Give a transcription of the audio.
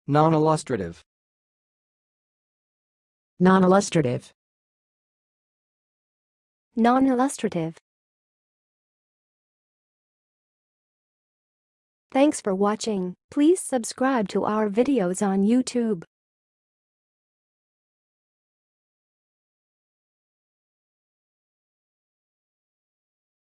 Non-illustrative. Non-illustrative. Non-illustrative. Thanks for watching. Please subscribe to our videos on YouTube.